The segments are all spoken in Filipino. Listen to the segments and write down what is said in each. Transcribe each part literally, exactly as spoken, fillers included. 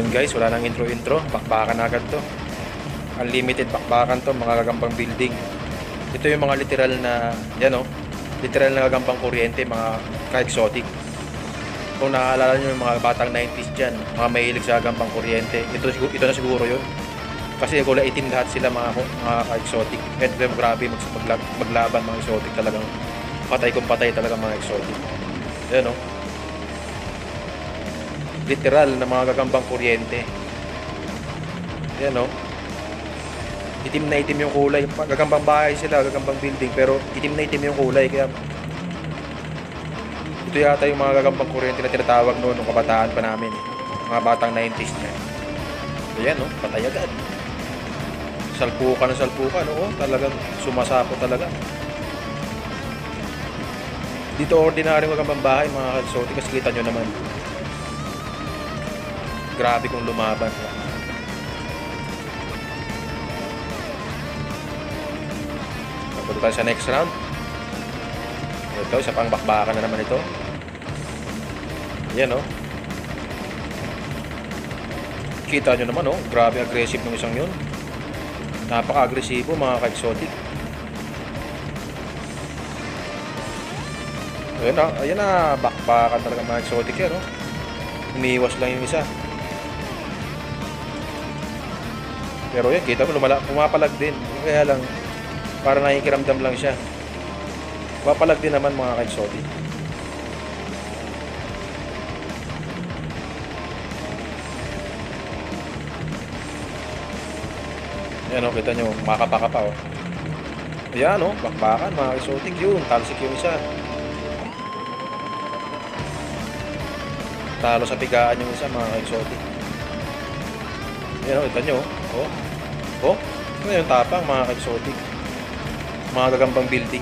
Ayun guys, wala nang intro-intro. Bakbakan agad to. Unlimited bakbakan to, mga gagambang building. Ito yung mga literal na, yan o, literal na gagambang kuryente, mga ka-exotic. Kung naaalala nyo yung mga batang nineties dyan, mga mahilig sa gagambang kuryente, ito, ito na siguro yun. Kasi kulay itim lahat sila, mga, mga ka-exotic. At grabe mag, magla, maglaban mga exotic, talagang patay kung patay talaga mga exotic. Yan o. Literal na mga gagambang kuryente. Yan o. Itim na itim yung kulay. Gagambang bahay sila, gagambang building, pero itim na itim yung kulay. Kaya ito yata yung mga gagambang kuryente na tinatawag noon nung kabataan pa namin. Mga batang nineties niya. So yan o, patay agad. Salpukan na salpukan, oo. Talagang sumasapo talaga. Dito ordinaryong gagambang bahay, mga exotic. Kasi kita nyo naman. Grabe kung lumaban. Punta tayo sa next round. Ito, isa pang bakbakan na naman ito. Yan o. Kita nyo naman o. Grabe aggressive ng isang yun. Napaka-agresibo mga ka-exotic. Ayan na, ayan na. Bakbakan talaga mga exotic yan o. Umiiwas lang yung isa. Pero yan, kita mo, lumala, pumapalag din. Kaya lang, para nakikiramdam lang siya. Pumapalag din naman mga ka-exotic. Yan o, kita nyo, makapaka pa o. Ayan o, bakbakan mga ka-exotic yun. Talsik yung isa. Talo sa pigaan yung isa mga ka-exotic. Ayan o, kita nyo o. Oh, ito yung tapang mga ka-exotic. Mga gagambang building.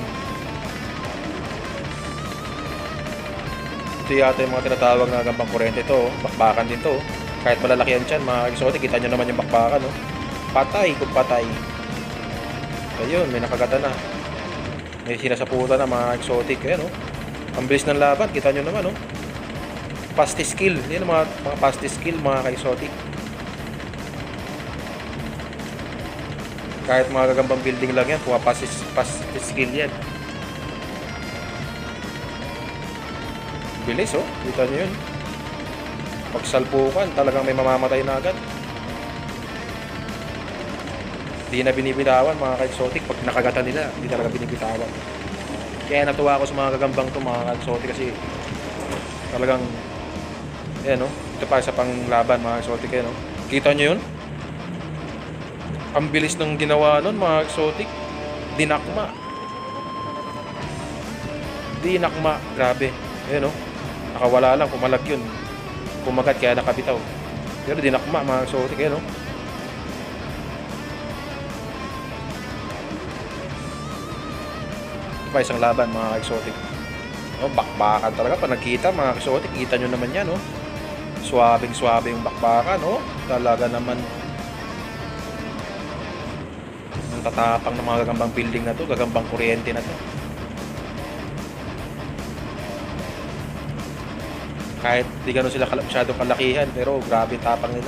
Ito yata yung mga tinatawag na gagambang kuryente ito. Bakbakan din to. Kahit malalaki yan dyan mga ka-exotic, kita nyo naman yung bakbakan. Oh. Patay kung patay. Ayun, may nakagata na. May sinasaputan na mga exotic. Ayan oh. Ang bilis ng laban, kita nyo naman oh. Fast skill. Yan mga, mga fast skill mga ka-exotic. Kahit mga gagambang building lang yan, pumapas skill yan. Bilis oh, kita nyo yun. Pagsalpukan, talagang may mamamatay na agad. Hindi na binibitawan mga ka-exotic. Pag nakagatan nila, hindi talaga binibitawan. Kaya natuwa ako sa mga gagambang to mga ka-exotic kasi talagang yan oh, ito pa sa panglaban mga exotic yan oh. Kita nyo yun? Ang bilis ng ginawa nun mga exotic. Dinakma. Dinakma. Grabe. Ayan o. Nakawala lang. Kumalag yun. Kumagat kaya nakabitaw. Pero dinakma mga exotic. Ayan o. Ito pa isang laban mga exotic. O, bakbakan talaga. Pag nagkita mga exotic, kita nyo naman yan o. Swabing swabe yung bakbakan o. Talaga naman. Tatapang ng mga gagambang building na to, gagambang kuryente na to. Kahit di gano'n sila masyadong kalakihan, pero grabe tapang nila.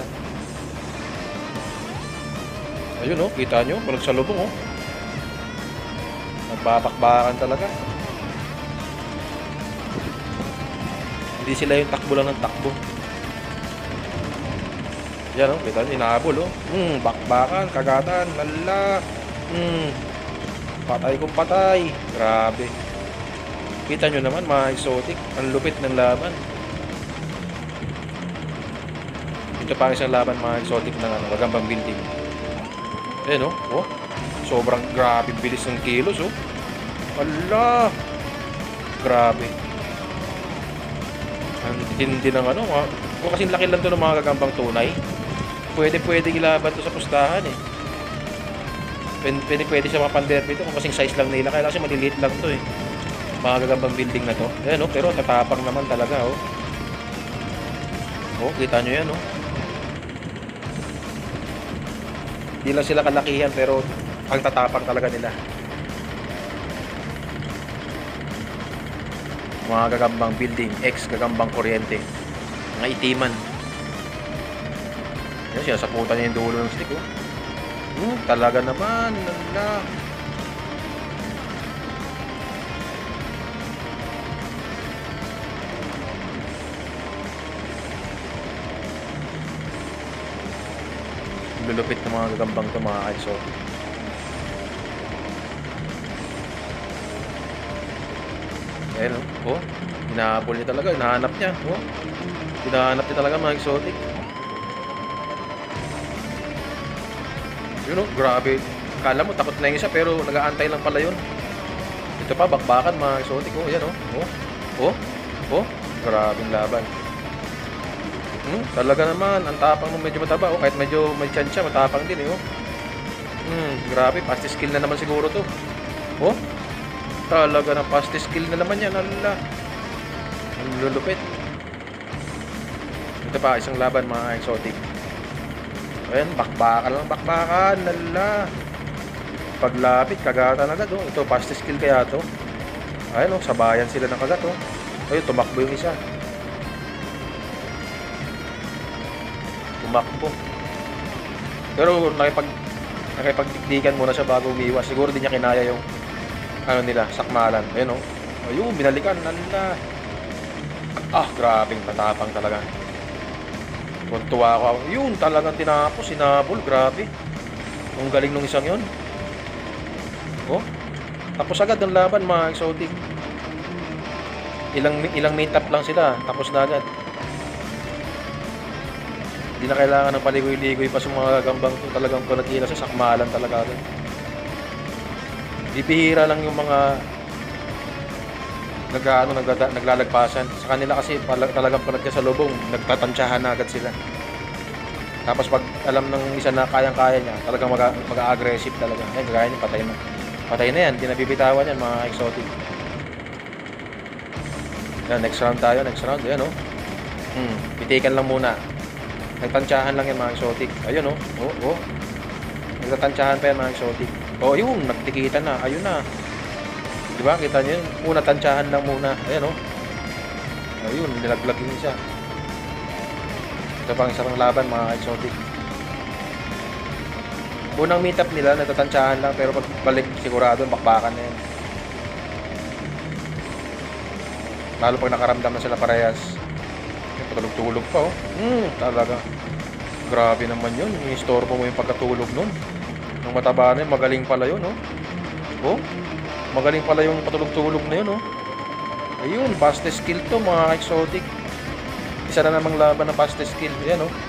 Ayun oh, kita nyo, walang salubong oh. Nagbabakbakan talaga. Hindi sila yung takbo lang ng takbo. Yan oh, kita nyo, inaabol oh. Hmm, bakbakan, kagatan, lala. Hmm, patay kung patay. Grabe. Kita nyo naman mga exotic. Ang lupit ng laban. Ito pa isang laban mga exotic ng ano, gagambang building. Ayan oh, oh. Sobrang grabe bilis ng kilos oh. Ala. Grabe. Ang hindi ng ano. Kung kasing laki lang to ng mga gagambang tunay, pwede pwede ilaban to sa pustahan eh. Pwede, pwede siya mapanderby ito kung kasing size lang nila. Kaya kasi maliliit lang to eh. Mga gagambang building na to. Ayan oh, pero tatapang naman talaga oh. Oh, kita nyo yan oh. Hindi lang sila kalakihan pero ang tatapang talaga nila. Mga gagambang building, ex gagambang kuryente. Mga itiman. Yan, sinasaputan niya yung dulo ng stick, oh. Hmm, talaga naman. Lala. Lulupit ng mga gagambang to, mga exotic. Ayan, oh. Hinahabol niya talaga. Hinahanap niya, oh. Hinahanap niya talaga mga exotic. Yun, oh, grabe. Kala mo takot na yung isa pero nag-aantay lang pala yun. Ito pa, bakbakan mga exotic, oh. Ayan, oh. Oh, oh, oh. Grabing laban. Hmm, talaga naman, ang tapang mo medyo mataba, oh. Kahit medyo may chance siya, matapang din, eh, oh. Hmm, grabe, fast skill na naman siguro to. Oh, talaga na fast skill na naman yan, alala. Ang lulupit. Ito pa, isang laban mga exotic. Ayan, bakbakan lang, bakbakan, alala. Paglapit, kagatan agad, oh. Ito, fast skill kaya to. Ayan, oh, sabayan sila ng kagat, oh. Ayun, tumakbo yung isa. Tumakbo. Pero nakipag nakipagdikdikan muna siya bago umiwas. Siguro din niya kinaya yung ano nila, sakmalan. Ayun, oh. Ayun, binalikan, alala. Ah, grabing matapang talaga. Tuntua ako. Yun, talagang tinapos, sinabol, grabe. Ang galing nung isang yun. Oh, tapos agad ang laban mga exotic. Ilang ilang main tap lang sila, tapos na agad. Hindi na kailangan ng paligoy-ligoy pa sa mga gagambang to. Talagang palagila sa sakmalan talaga agad. Bibihira lang yung mga nag-ano, nagla naglalagpasan. Sa kanila kasi talagang panagkasalubong, nagtatansyahan na agad sila. Tapos pag alam ng isa na kayang-kaya niya, talagang mag-aggressive talaga. Ay, gaya niya, patay na. Patay na yan, hindi na bibitawan yan mga exotic. Yan, next round tayo, next round. Ayan, oh. Hmm, pitikan lang muna. Nagtansyahan lang yan mga exotic. Ayun, oh. Oh, oh. Nagtatansyahan pa yan mga exotic. Oh, yun, nagtikitan na. Ayun na. Diba? Kita nyo yun? Una, tansyahan lang muna. Ayan, oh. Ayun, nilaglag yung isa. Ito pang isang laban, mga exotic. Unang meet up nila, natatansyahan lang. Pero pag balik, sigurado, bakbakan na yan. Lalo pag nakaramdam na sila parehas. Patulog-tulog pa, oh. Hmm, talaga. Grabe naman yun. Inistorbo mo yung pagkatulog nun. Nung mataba na yun, magaling pala yun, oh. Oh. Magaling pala yung patulog-tulog na yun, oh. Ayun, fastest skill to, mga exotic. Isa na namang laban na fastest skill. Ayan, oh.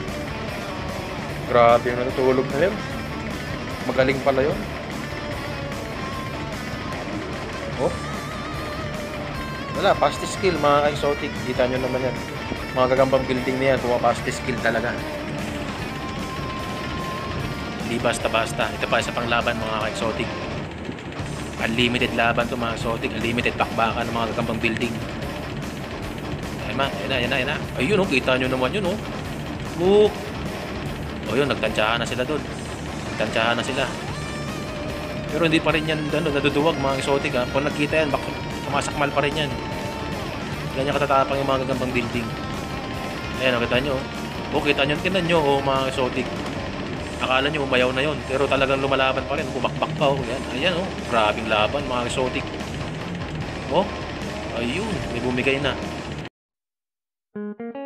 Grabe yung natutulog na yun. Magaling pala yun. Oh. Wala, fastest skill, mga exotic. Kita nyo naman yan. Mga gagambang building na yan, kung fastest skill talaga. Hindi basta-basta. Ito pa, isa pang laban, mga exotic. Unlimited laban to mga exotic, unlimited bakbakan ng mga gagambang building. Ayun na, ayun na, ayun na, ayun na. Ayun, oh, kita nyo naman yun, oh. Oh, oh yun, nagtansyahan na sila doon. Nagtansyahan na sila. Pero hindi pa rin yan, ano, naduduwag mga exotic, ha. Kung nagkita yan, baka sumasakmal pa rin yan. Ganyan katatapang yung mga gagambang building. Ayan, oh, kita nyo, oh. Oh, kita nyo, tinan nyo, oh, mga exotic. Akala nyo umayaw na yon, pero talagang lumalaban pa rin, bumakbak pa, oh. Ayan, ayan, oh, grabing laban mga exotic. Oh, ayun, may bumigay na.